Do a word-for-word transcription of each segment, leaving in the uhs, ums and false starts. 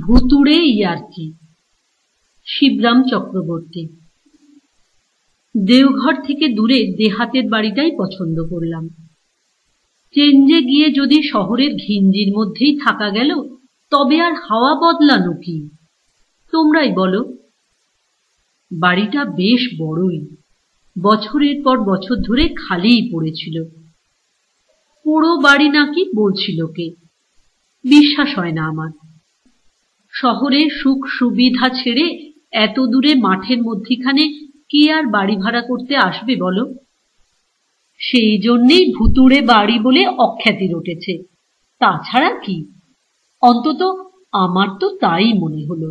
ভুতুড়ে ইয়ার্কি। শিবরাম চক্রবর্তী। দেওঘর থেকে দূরে দেহাতের বাড়িটাই পছন্দ করলাম। চেঞ্জে গিয়ে যদি শহরের ঘিঞ্জির মধ্যেই থাকা গেল, তবে আর হাওয়া বদলানো কি? তোমরাই বলো। বাড়িটা বেশ বড়ই, বছরের পর বছর ধরে খালিই পড়েছিল। পুরো বাড়ি নাকি বলছিল কে, বিশ্বাস হয় না আমার। শহরের সুখ সুবিধা ছেড়ে এত দূরে মাঠের মধ্যিখানে কে আর বাড়ি ভাড়া করতে আসবে বলো? সেই জন্যেই ভুতুড়ে বাড়ি বলে অখ্যাতি রটেছে, তাছাড়া কি? অন্তত আমার তো তাই মনে হলো।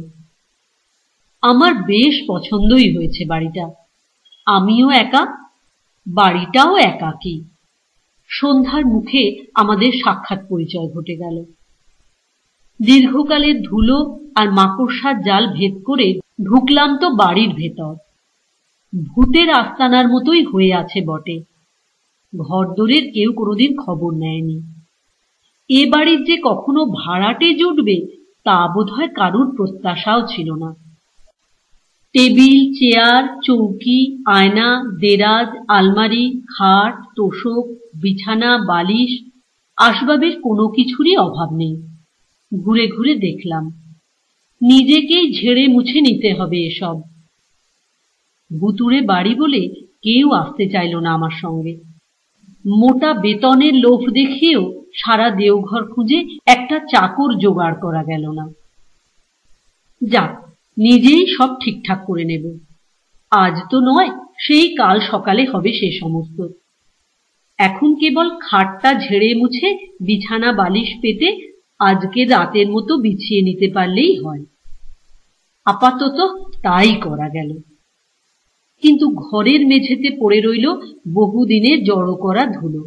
আমার বেশ পছন্দই হয়েছে বাড়িটা। আমিও একা, বাড়িটাও একাকী। সন্ধ্যার মুখে আমাদের সাক্ষাৎ পরিচয় ঘটে গেল। দীর্ঘকালের ধুলো আর মাকড়সার জাল ভেদ করে ঢুকলাম তো বাড়ির ভেতর। ভূতের আস্তানার মতোই হয়ে আছে বটে। ঘরদোরের কেউ কোনোদিন খবর নেয়নি। এ বাড়ির যে কখনো ভাড়াটে জুটবে তা বোধহয় কারুর প্রত্যাশাও ছিল না। টেবিল, চেয়ার, চৌকি, আয়না, দেরাজ, আলমারি, খাট, তোশক, বিছানা, বালিশ, আসবাবের কোনো কিছুরই অভাব নেই। ঘুরে ঘুরে দেখলাম, নিজেকেই ঝেড়ে মুছে নিতে হবে এসব। ভুতুড়ে বাড়ি বলে কেউ আসতে চাইল না আমার সঙ্গে। মোটা বেতনের লোভ দেখিয়েও সারা দেওঘর খুঁজে একটা চাকর জোগাড় করা গেল না। যাক, নিজেই সব ঠিকঠাক করে নেব। আজ তো নয়, সেই কাল সকালে হবে সে সমস্ত। এখন কেবল খাটটা ঝেড়ে মুছে বিছানা বালিশ পেতে আজকে রাতের মতো বিছিয়ে নিতে পারলেই হয়। আপাতত তাই করা গেল। কিন্তু ঘরের মেঝেতে পড়ে রইল বহুদিনের জড়ো করা ধুলো।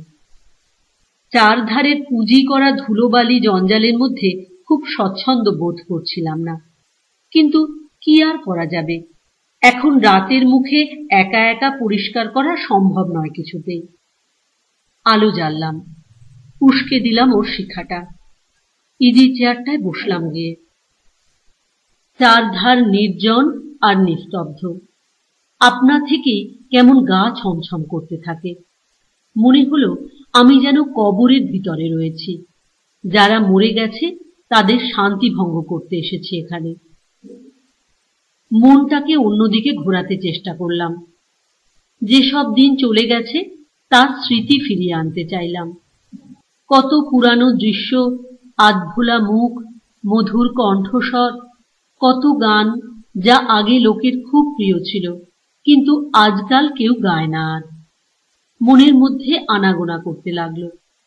চারধারের পুঁজি করা ধুলোবালি জঞ্জালের মধ্যে খুব স্বচ্ছন্দ বোধ করছিলাম না। কিন্তু কি আর করা যাবে, এখন রাতের মুখে একা একা পরিষ্কার করা সম্ভব নয় কিছুতেই। আলো জ্বাললাম, উস্কে দিলাম ওর শিখাটা, ইজি চেয়ারটায় বসলাম গিয়ে। চারধার নির্জন আর নিস্তব্ধ। আপনা থেকেই কেমন গা ছমছম করতে থাকে। মনে হলো আমি যেন কবরের ভিতরে রয়েছি। যারা মরে গেছে তাদের শান্তি ভঙ্গ করতে এসেছি এখানে। মনটাকে অন্যদিকে ঘোরাতে চেষ্টা করলাম। যেসব দিন চলে গেছে তার স্মৃতি ফিরিয়ে আনতে চাইলাম। কত পুরানো দৃশ্য, আধভোলা মুখ, মধুর কণ্ঠস্বর, কত গান যা আগে লোকের খুব প্রিয় ছিল, কিন্তু আজকাল কেউ গায় না আর। মনের মধ্যে আনাগোনা করতে লাগলো।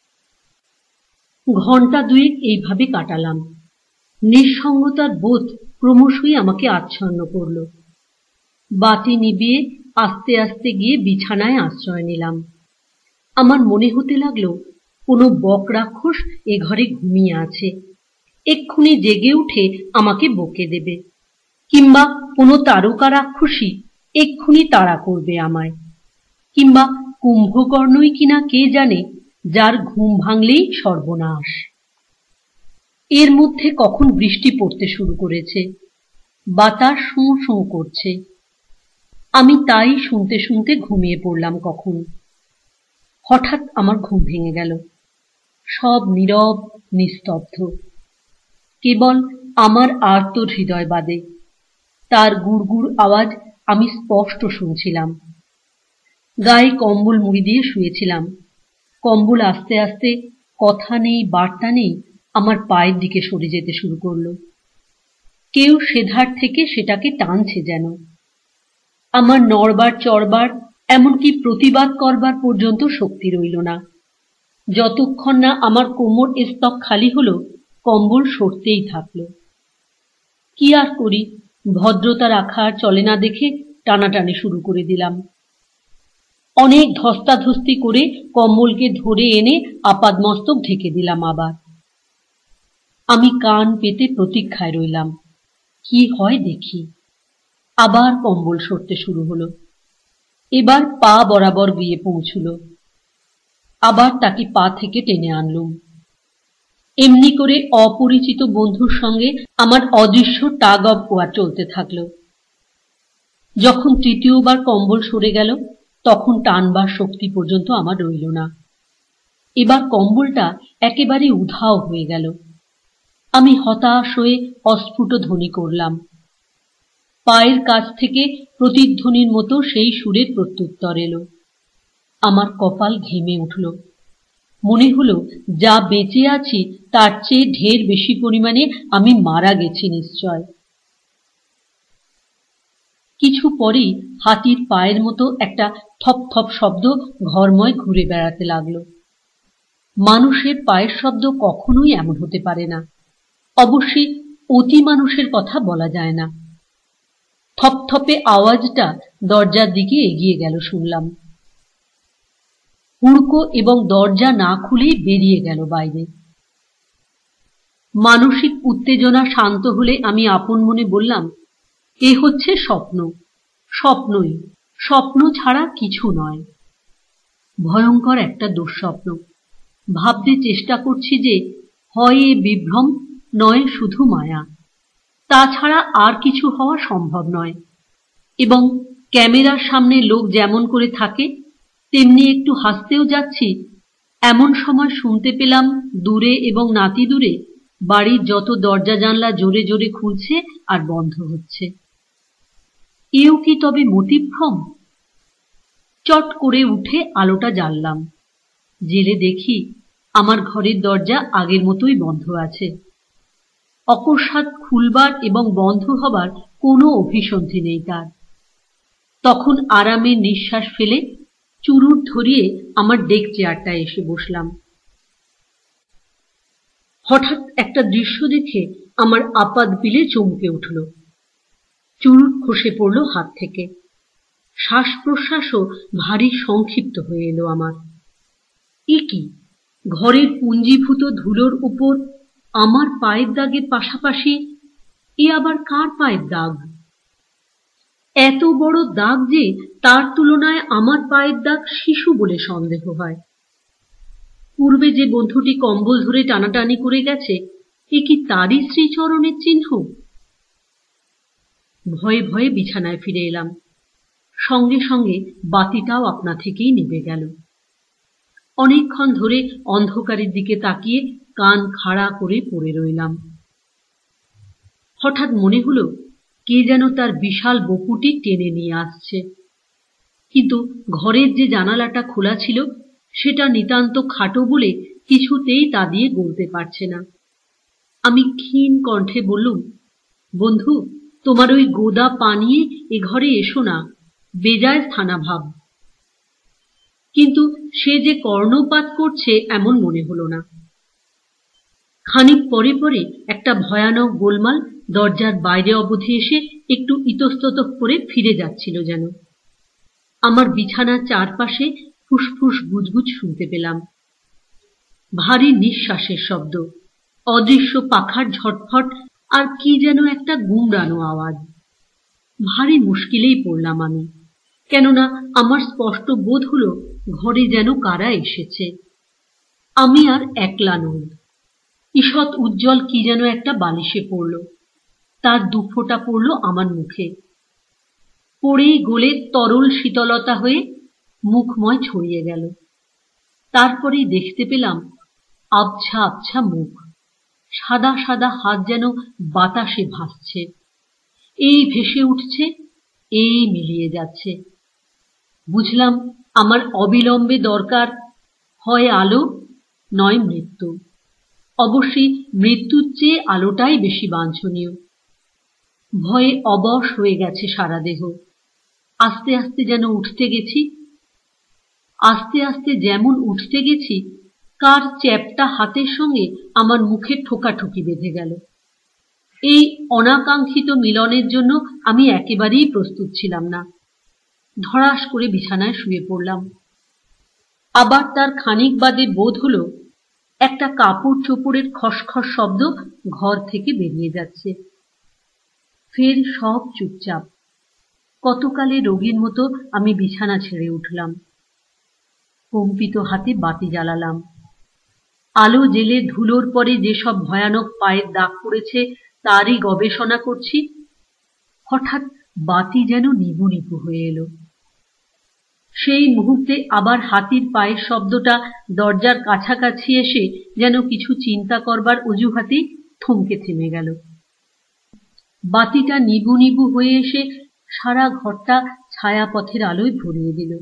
ঘন্টা দুয়েক এইভাবে কাটালাম। নিঃসঙ্গতার বোধ ক্রমশই আমাকে আচ্ছন্ন করল। বাতি নিভিয়ে আস্তে আস্তে গিয়ে বিছানায় আশ্রয় নিলাম। আমার মনে হতে লাগলো কোনো বক রাক্ষস এ ঘরে ঘুমিয়ে আছে, এক্ষুনি জেগে উঠে আমাকে বকে দেবে, কিংবা কোনো তারকা রাক্ষসী এক্ষুনি তাড়া করবে আমায়, কিংবা কুম্ভকর্ণই কিনা কে জানে, যার ঘুম ভাঙলেই সর্বনাশ। এর মধ্যে কখন বৃষ্টি পড়তে শুরু করেছে, বাতাস শোঁ শোঁ করছে। আমি তাই শুনতে শুনতে ঘুমিয়ে পড়লাম কখন। হঠাৎ আমার ঘুম ভেঙে গেল। সব নীরব, নিস্তব্ধ। কেবল আমার আর্ত হৃদয় বাদে। তার গুড়গুড় আওয়াজ আমি স্পষ্ট শুনছিলাম। গায়ে কম্বল মুড়ি দিয়ে শুয়েছিলাম। কম্বল আস্তে আস্তে, কথা নেই বার্তা নেই, আমার পায়ের দিকে সরে যেতে শুরু করলো। কেউ সেধার থেকে সেটাকে টানছে যেন। আমার নড়বার চড়বার, এমনকি প্রতিবাদ করবার পর্যন্ত শক্তি রইল না। যতক্ষণ না আমার কোমর স্তক খালি হলো, কম্বল সরতেই থাকলো। কি আর করি, ভদ্রতা রাখা চলে না দেখে টানাটানি শুরু করে দিলাম। অনেক ধস্তাধস্তি করে কম্বলকে ধরে এনে আপাদমস্তক ঢেকে দিলাম। আবার আমি কান পেতে প্রতীক্ষায় রইলাম, কি হয় দেখি। আবার কম্বল সরতে শুরু হলো। এবার পা বরাবর গিয়ে পৌঁছল। আবার তাকে পা থেকে টেনে আনলুম। এমনি করে অপরিচিত বন্ধুর সঙ্গে আমার অদৃশ্য টাগ অব ওয়ার চলতে থাকলো। যখন তৃতীয়বার কম্বল সরে গেল তখন টানবার শক্তি পর্যন্ত আমার রইল না। এবার কম্বলটা একেবারে উধাও হয়ে গেল। আমি হতাশ হয়ে অস্ফুট ধ্বনি করলাম। পায়ের কাছ থেকে প্রতিধ্বনির মতো সেই সুরের প্রত্যুত্তর এলো। আমার কপাল ঘেমে উঠল। মনে হলো যা বেঁচে আছি তার চেয়ে ঢের বেশি পরিমাণে আমি মারা গেছি নিশ্চয়। কিছু পরেই হাতির পায়ের মতো একটা থপ থপ শব্দ ঘরময় ঘুরে বেড়াতে লাগলো। মানুষের পায়ের শব্দ কখনোই এমন হতে পারে না। অবশ্যই অতি মানুষের কথা বলা যায় না। থপথপে আওয়াজটা দরজার দিকে এগিয়ে গেল শুনলাম। হুড়কো এবং দরজা না খুলেই বেরিয়ে গেল বাইরে। মানসিক উত্তেজনা শান্ত হলে আমি আপন মনে বললাম, এ হচ্ছে স্বপ্ন, স্বপ্নই, স্বপ্ন ছাড়া কিছু নয়। ভয়ঙ্কর একটা দুঃস্বপ্ন। ভাবতে চেষ্টা করছি যে হয় এ বিভ্রম, নয় শুধু মায়া, তাছাড়া আর কিছু হওয়া সম্ভব নয়। এবং ক্যামেরার সামনে লোক যেমন করে থাকে তেমনি একটু হাসতেও যাচ্ছি, এমন সময় শুনতে পেলাম দূরে এবং নাতি দূরে বাড়ির যত দরজা জানলা জোরে জোরে খুলছে আর বন্ধ হচ্ছে। এও কি তবে মতিভ্রম? চট করে উঠে আলোটা জ্বাললাম। জেলে দেখি আমার ঘরের দরজা আগের মতোই বন্ধ আছে। অকস্মাৎ খুলবার এবং বন্ধ হবার কোনো অভিসন্ধি নেই তার। তখন আরামের নিঃশ্বাস ফেলে চুরুট ধরিয়ে আমার ডেক চেয়ারটায় এসে বসলাম। হঠাৎ একটা দৃশ্য দেখে আমার আপাদ পিলে চমকে উঠল। চুরুট খসে পড়ল হাত থেকে। শ্বাস প্রশ্বাসও ভারী সংক্ষিপ্ত হয়ে এলো আমার। এ কি, ঘরের পুঞ্জীভূত ধুলোর উপর আমার পায়ের দাগের পাশাপাশি এ আবার কার পায়ের দাগ? এত বড় দাগ যে তার তুলনায় আমার পায়ের দাগ শিশু বলে সন্দেহ হয়। পূর্বে যে বন্ধুটি কম্বল ধরে টানাটানি করে গেছে, এ কি তারই শ্রীচরণের চিহ্ন? ভয়ে ভয়ে বিছানায় ফিরে এলাম। সঙ্গে সঙ্গে বাতিটাও আপনা থেকেই নিভে গেল। অনেকক্ষণ ধরে অন্ধকারের দিকে তাকিয়ে কান খাড়া করে পড়ে রইলাম। হঠাৎ মনে হলো কে যেন তার বিশাল বপুটি টেনে নিয়ে আসছে। কিন্তু ঘরের যে জানালাটা খোলা ছিল সেটা নিতান্ত খাটো বলে কিছুতেই তা দিয়ে গলতে পারছে না। আমি ক্ষীণ কণ্ঠে বললুম, বন্ধু, তোমার ওই গোদা পা নিয়ে এ ঘরে এসো না, বেজায় স্থানাভাব। কিন্তু সে যে কর্ণপাত করছে এমন মনে হলো না। খানিক পরে পরে একটা ভয়ানক গোলমাল দরজার বাইরে অবধি এসে একটু ইতস্তত করে ফিরে যাচ্ছিল যেন। আমার বিছানার চারপাশে ফুসফুস গুজগুজ শুনতে পেলাম। ভারী নিঃশ্বাসের শব্দ, অদৃশ্য পাখার ঝটফট আর কি যেন একটা গুমরানো আওয়াজ। ভারী মুশকিলেই পড়লাম আমি, কেননা আমার স্পষ্ট বোধ হলো ঘরে যেন কারা এসেছে। আমি আর একলা নই। ঈষৎ উজ্জ্বল কি যেন একটা বালিশে পড়ল, তার দুফোঁটা পড়ল আমার মুখে। পড়েই গলে তরল শীতলতা হয়ে মুখময় ছড়িয়ে গেল। তারপরেই দেখতে পেলাম আবছা আবছা মুখ, সাদা সাদা হাত যেন বাতাসে ভাসছে, এই ভেসে উঠছে, এই মিলিয়ে যাচ্ছে। বুঝলাম আমার অবিলম্বে দরকার হয় আলো, নয় মৃত্যু। অবশ্যই মৃত্যুর চেয়ে আলোটাই বেশি বাঞ্ছনীয়। ভয়ে অবশ হয়ে গেছে সারা দেহ। আস্তে আস্তে যেন উঠতে গেছি। আস্তে আস্তে যেমন উঠতে গেছি, কার চ্যাপ্টা হাতের সঙ্গে আমার মুখে ঠোকাঠুকি বেঁধে গেল। এই অনাকাঙ্ক্ষিত মিলনের জন্য আমি একেবারেই প্রস্তুত ছিলাম না। ধড়াস করে বিছানায় শুয়ে পড়লাম। আবার তার খানিক বাদে বোধ হলো একটা কাপড় চোপড়ের খসখস শব্দ ঘর থেকে বেরিয়ে যাচ্ছে। ফের সব চুপচাপ। কতকালে রোগীর মতো আমি বিছানা ছেড়ে উঠলাম। কম্পিত হাতে বাতি জ্বালালাম। আলো জেলে ধুলোর পরে যেসব ভয়ানক পায়ের দাগ পড়েছে তারই গবেষণা করছি। হঠাৎ বাতি যেন নিভু নিভু হয়ে এলো। সেই মুহূর্তে আবার হাতির পায়ের শব্দটা দরজার কাছাকাছি এসে যেন কিছু চিন্তা করবার অজুহাতে থমকে থেমে গেল। বাতিটা নিবু নিবু হয়ে এসে সারা ঘরটা ছায়াপথের আলোয় ভরিয়ে দিল।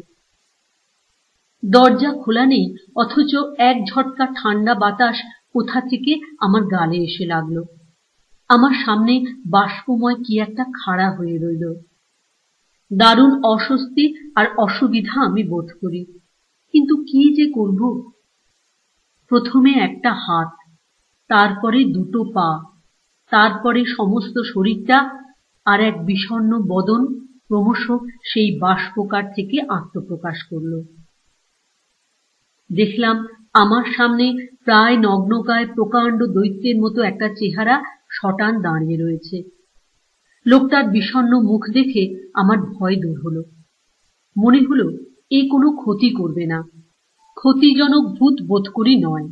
দরজা খোলা নেই, অথচ এক ঝটকা ঠান্ডা বাতাস কোথা থেকে আমার গালে এসে লাগলো। আমার সামনে বাষ্পময় কি একটা খাড়া হয়ে রইল। দারুণ অস্বস্তি আর অসুবিধা আমি বোধ করি, কিন্তু কি যে করব। প্রথমে একটা হাত, তারপরে দুটো পা, তারপরে সমস্ত শরীরটা, আর এক বিষণ্ণ বদন ক্রমশ সেই বাষ্পকার থেকে আত্মপ্রকাশ করল। দেখলাম আমার সামনে প্রায় নগ্নকায় প্রকাণ্ড দৈত্যের মতো একটা চেহারা শটান দাঁড়িয়ে রয়েছে। লোকটার বিষণ্ণ মুখ দেখে আমার ভয় দূর হলো। মনে হলো এ কোনো ক্ষতি করবে না, ক্ষতিজনক ভূত বোধ করি নয়।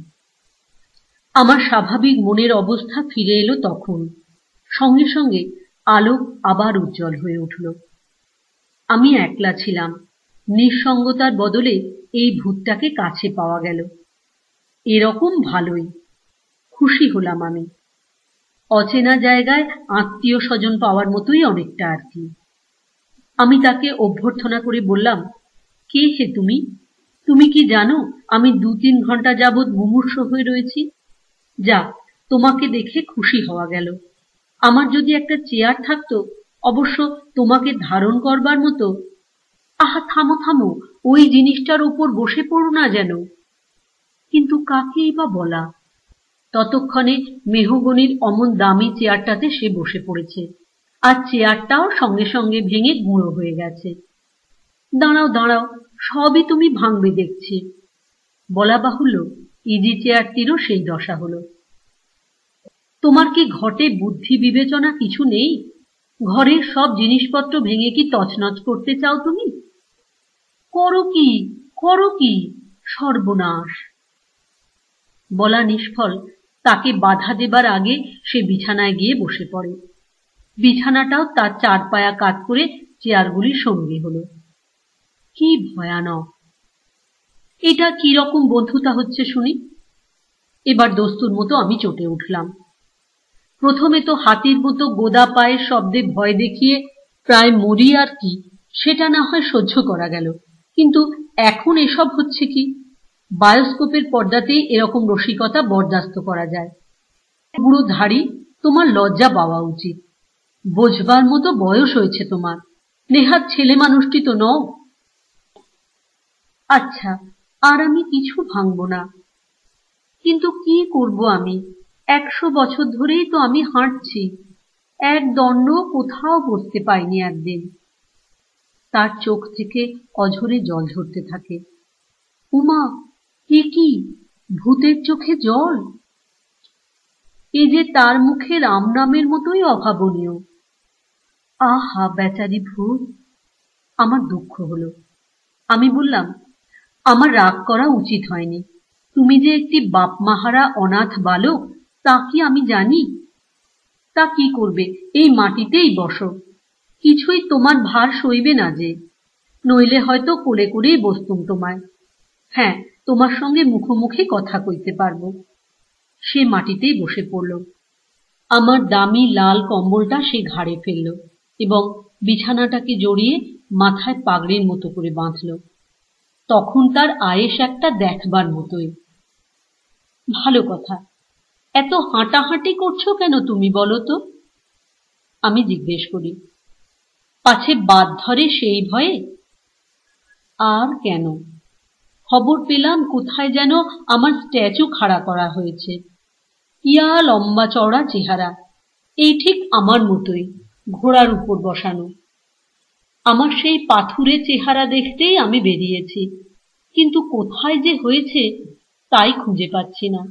আমার স্বাভাবিক মনের অবস্থা ফিরে এলো তখন। সঙ্গে সঙ্গে আলো আবার উজ্জ্বল হয়ে উঠল। আমি একলা ছিলাম। নিঃসঙ্গতার বদলে এই ভূতটাকে কাছে পাওয়া গেল। এরকম ভালোই, খুশি হলাম আমি। অচেনা জায়গায় আত্মীয় স্বজন পাওয়ার মতোই অনেকটা আর কি। আমি তাকে অভ্যর্থনা করে বললাম, কে হে তুমি? তুমি কি জানো আমি দু তিন ঘন্টা যাবৎ মুমূর্ষ হয়ে রয়েছি? যাক, তোমাকে দেখে খুশি হওয়া গেল। আমার যদি একটা চেয়ার থাকতো, অবশ্য তোমাকে ধারণ করবার মতো। আহা, থামো থামো, ওই জিনিসটার উপর বসে পড়ো না যেন। কিন্তু কাকেই বা বলা? ততক্ষণে মেহগনির অমন দামি চেয়ারটাতে সে বসে পড়েছে, আর চেয়ারটাও সঙ্গে সঙ্গে ভেঙে গুঁড়ো হয়ে গেছে। দাঁড়াও দাঁড়াও, সবই তুমি ভাঙবে দেখছি। বলা বাহুল্য, ইজি চেয়ারটিরও সেই দশা হলো। তোমার কি ঘটে বুদ্ধি বিবেচনা কিছু নেই? ঘরের সব জিনিসপত্র ভেঙে কি তছনছ করতে চাও তুমি? করো কি, করো কি, সর্বনাশ! বলা নিষ্ফল, তাকে বাধা দেবার আগে সে বিছানায় গিয়ে বসে পড়ে। বিছানাটাও তার চার পায়া কাত করে চেয়ারগুলির সঙ্গী হলো। কি ভয়ানক! এটা কি রকম বন্ধুতা হচ্ছে শুনি? এবার দস্তুর মতো আমি চটে উঠলাম। প্রথমে তো হাতির মতো গোদা পায়ের শব্দে ভয় দেখিয়ে প্রায় মরি আর কি, সেটা না হয় সহ্য করা গেল, কিন্তু এখন এসব হচ্ছে কি? বায়োস্কোপের পর্দাতেই এরকম রসিকতা বরদাস্ত করা যায়। বুড়ো ধাড়ি, তোমার লজ্জা পাওয়া উচিত। বোঝবার মতো বয়স হয়েছে তোমার, নেহাত ছেলে মানুষটি তো নও। আচ্ছা, আর আমি কিছু ভাঙব না, কিন্তু কি করব আমি? একশো বছর ধরেই তো আমি হাঁটছি, এক দণ্ড কোথাও বসতে পাইনি একদিন। তার চোখ থেকে অঝরে জল ঝরতে থাকে। উমা, এ কি? ভূতের চোখে জল! এ যে তার মুখে রাম নামের মতোই অভাবনীয়। আহা বেচারি ভূত! আমার দুঃখ হলো। আমি বললাম, আমার রাগ করা উচিত হয়নি। তুমি যে একটি বাপমাহারা অনাথ বালক, তা কি আমি জানি? তা কি করবে, এই মাটিতেই বসো। কিছুই তোমার ভার সইবে না যে, নইলে হয়তো কোলে করেই বসতুম তোমায়। হ্যাঁ, তোমার সঙ্গে মুখোমুখি কথা কইতে পারবো। সে মাটিতেই বসে পড়ল। আমার দামি লাল কম্বলটা সে ঘাড়ে ফেলল এবং বিছানাটাকে জড়িয়ে মাথায় পাগড়ির মতো করে বাঁধল। তখন তার আয়েশ একটা দেখবার মতোই। ভালো কথা, এত হাঁটাহাঁটি করছো কেন তুমি বলো তো? আমি জিজ্ঞেস করি। পাছে বাদ ধরে সেই ভয়ে? আর কেন, খবর পেলাম কোথায় যেন আমার স্ট্যাচু খাড়া করা হয়েছে। ইয়া লম্বা চওড়া চেহারা, এই ঠিক আমার মতোই, ঘোড়ার উপর বসানো। আমার সেই পাথুরে চেহারা দেখতেই আমি বেরিয়েছি, কিন্তু কোথায় যে হয়েছে তাই খুঁজে পাচ্ছি না।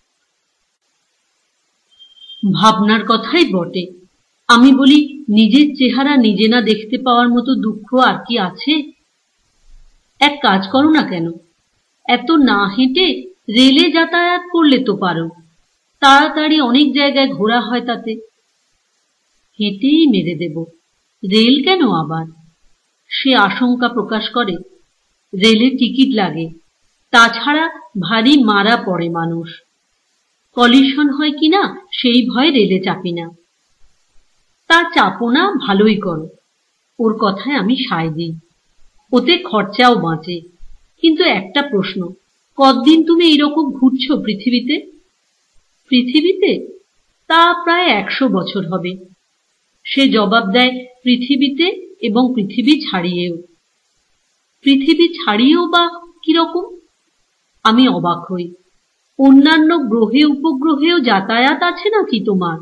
ভাবনার কথাই বটে। আমি বলি, নিজের চেহারা নিজে না দেখতে পাওয়ার মতো দুঃখ আর কি আছে? এক কাজ করো না কেন, এত না হেঁটে রেলে যাতায়াত করলে তো পারো, তাড়াতাড়ি অনেক জায়গায় ঘোরা হয় তাতে। হেঁটেই মেরে দেব, রেল কেন আবার? সে আশঙ্কা প্রকাশ করে। রেলের টিকিট লাগে, তাছাড়া ভারী মারা পড়ে মানুষ। কলিশন হয় কিনা সেই ভয়ে রেলে চাপি না। তা চাপো না, ভালোই করো। ওর কথায় আমি সায় দিই, ওতে খরচাও বাঁচে। কিন্তু একটা প্রশ্ন, কতদিন তুমি এইরকম ঘুরছো পৃথিবীতে? পৃথিবীতে তা প্রায় একশো বছর হবে। সে জবাব দেয়, পৃথিবীতে এবং পৃথিবী ছাড়িয়েও। পৃথিবী ছাড়িয়েও বা কিরকম? আমি অবাক হই। অন্যান্য গ্রহে উপগ্রহেও যাতায়াত আছে নাকি তোমার?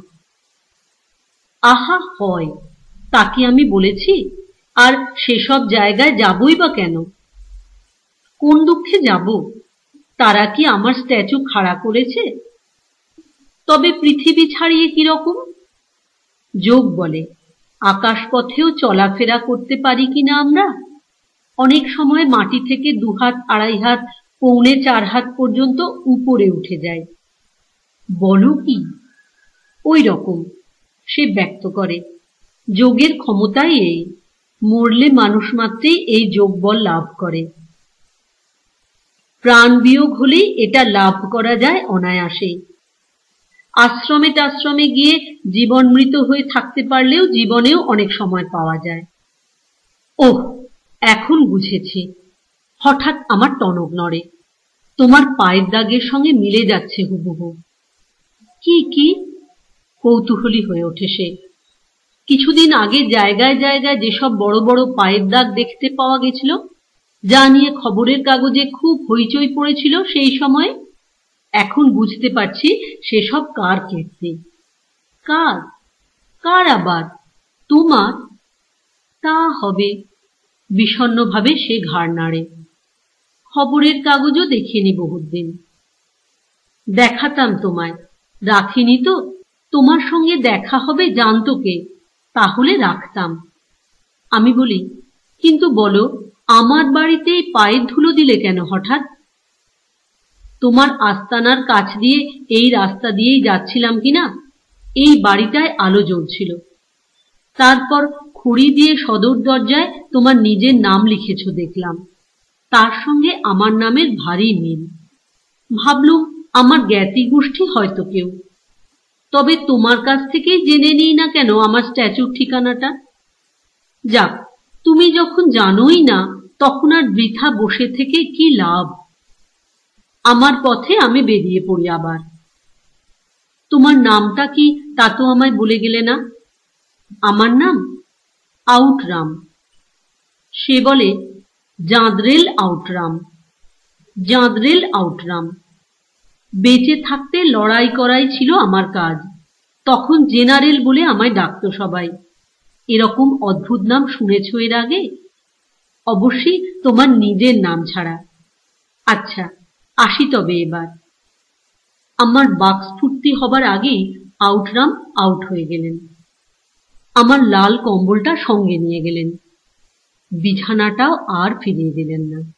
আহা, হয়, তা কি আমি বলেছি? আর সেসব জায়গায় যাবই বা কেন? কোন দুঃখে যাব? তারা কি আমার স্ট্যাচু খাড়া করেছে? তবে পৃথিবী ছাড়িয়ে কিরকম? যোগ বলে আকাশপথেও চলাফেরা করতে পারি কিনা আমরা। অনেক সময় মাটি থেকে দুহাত আড়াই হাত পৌনে চার হাত পর্যন্ত উপরে উঠে যায়। বলো কি? ওই রকম সে ব্যক্ত করে। যোগের ক্ষমতাই এই, মরলে মানুষ মাত্রেই এই যোগ বল লাভ করে। প্রাণ বিয়োগ হলেই এটা লাভ করা যায় অনায়াসেই। আশ্রমে টাশ্রমে গিয়ে জীবন মৃত হয়ে থাকতে পারলেও জীবনেও অনেক সময় পাওয়া যায়। ওহ, এখন বুঝেছি। হঠাৎ আমার টনক নড়ে। তোমার পায়ের দাগের সঙ্গে মিলে যাচ্ছে হুবহু। কি কি? কৌতূহলী হয়ে ওঠে সে। কিছুদিন আগে জায়গায় জায়গায় যেসব বড় বড় পায়ের দাগ দেখতে পাওয়া গেছিল, যা নিয়ে খবরের কাগজে খুব হইচই পড়েছিল সেই সময়ে, এখন বুঝতে পারছি সেসব কার কীর্তি। কার? কার আবার? তোমার? তা হবে। বিষণ্ণভাবে সে ঘাড় নাড়ে। খবরের কাগজও দেখিনি বহুদিন। দেখাতাম তোমায়, রাখিনি তো। তোমার সঙ্গে দেখা হবে জানতো কে, তাহলে রাখতাম। আমি বলি, কিন্তু বলো, আমার বাড়িতে পায়ের ধুলো দিলে কেন হঠাৎ? তোমার আস্তানার কাছ দিয়ে এই রাস্তা দিয়েই যাচ্ছিলাম কিনা, এই বাড়িটায় আলো জ্বলছিল। তারপর খড়ি দিয়ে সদর দরজায় তোমার নিজের নাম লিখেছ দেখলাম। তার সঙ্গে আমার নামের ভারী মিল। ভাবলুম আমার জ্ঞাতি গোষ্ঠী হয়তো কেউ। তবে তোমার কাছ থেকেই জেনে নিই না কেন আমার স্ট্যাচুর ঠিকানাটা? যাক, তুমি যখন জানোই না, তখন আর বৃথা বসে থেকে কি লাভ। আমার পথে আমি বেরিয়ে পড়ি আবার। তোমার নামটা কি তা তো আমায় বলে গেলে না। আমার নাম আউটরাম। সে বলে, জাঁদরেল আউটরাম, জাঁদরেল আউটরাম। বেঁচে থাকতে লড়াই করাই ছিল আমার কাজ। তখন জেনারেল বলে আমায় ডাকত সবাই। এরকম অদ্ভুত নাম শুনেছ এর আগে? অবশ্যই তোমার নিজের নাম ছাড়া। আচ্ছা, আসি তবে এবার। আমার বাকস্ফূর্তি হবার আগেই আউটরাম আউট হয়ে গেলেন। আমার লাল কম্বলটা সঙ্গে নিয়ে গেলেন। বিছানাটাও আর ফিরিয়ে দিলেন না।